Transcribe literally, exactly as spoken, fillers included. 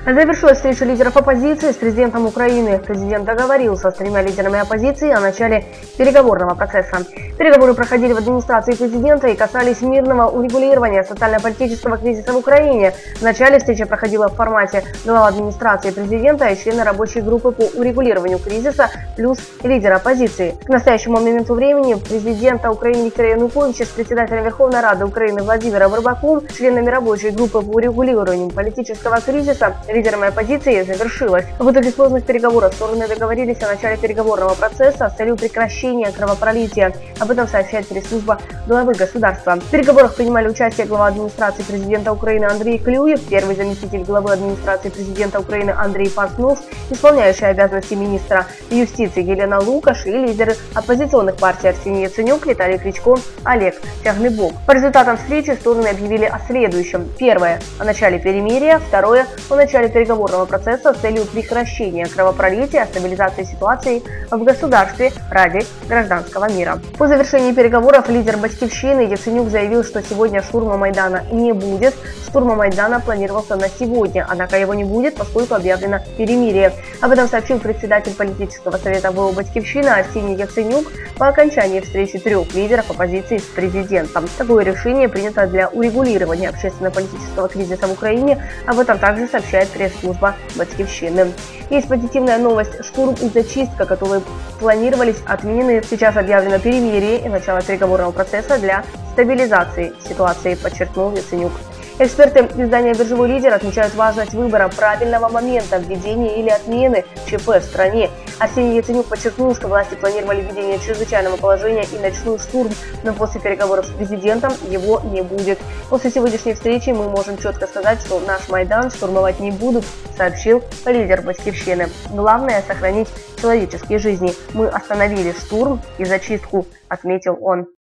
Завершилась встреча лидеров оппозиции с президентом Украины. Президент договорился с тремя лидерами оппозиции о начале переговорного процесса. Переговоры проходили в администрации президента и касались мирного урегулирования социально-политического кризиса в Украине. Вначале встреча проходила в формате глава администрации президента и члена рабочей группы по урегулированию кризиса плюс лидер оппозиции. К настоящему моменту времени президента Украины Виктора Януковича с председателем Верховной Рады Украины Владимиром Рыбаком, членами рабочей группы по урегулированию политического кризиса, лидерами оппозиции завершилась. В итоге сложных переговоров стороны договорились о начале переговорного процесса с целью прекращения кровопролития. Об этом сообщает пресс-служба главы государства. В переговорах принимали участие глава администрации президента Украины Андрей Клюев, первый заместитель главы администрации президента Украины Андрей Паснов, исполняющий обязанности министра юстиции Елена Лукаш и лидеры оппозиционных партий Арсений Яценюк, Виталий Кличко, Олег Тягнебок. По результатам встречи стороны объявили о следующем. Первое – о начале перемирия. Второе – о начале переговорного процесса с целью прекращения кровопролития, стабилизации ситуации в государстве ради гражданского мира. По завершении переговоров лидер Батькивщины Яценюк заявил, что сегодня штурма Майдана не будет. Штурма Майдана планировался на сегодня, однако его не будет, поскольку объявлено перемирие. Об этом сообщил председатель политического совета ВО Батькивщина Арсений Яценюк по окончании встречи трех лидеров оппозиции с президентом. Такое решение принято для урегулирования общественно-политического кризиса в Украине. Об этом также сообщает пресс-служба Батькивщины. Есть позитивная новость. Штурм и зачистка, которые планировались, отменены. Сейчас объявлено перемирие и начало переговорного процесса для стабилизации ситуации, подчеркнул Яценюк. Эксперты издания «Биржевой лидер» отмечают важность выбора правильного момента введения или отмены ЧП в стране. Арсений Яценюк подчеркнул, что власти планировали введение чрезвычайного положения и ночной штурм, но после переговоров с президентом его не будет. После сегодняшней встречи мы можем четко сказать, что наш Майдан штурмовать не будут, сообщил лидер Батькивщины. Главное – сохранить человеческие жизни. Мы остановили штурм и зачистку, отметил он.